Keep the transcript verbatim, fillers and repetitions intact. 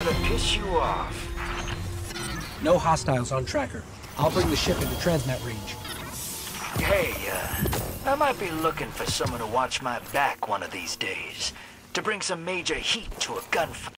gonna piss you off. No hostiles on tracker. I'll bring the ship into transmat range. Hey, uh, I might be looking for someone to watch my back one of these days. To bring some major heat to a gunfight.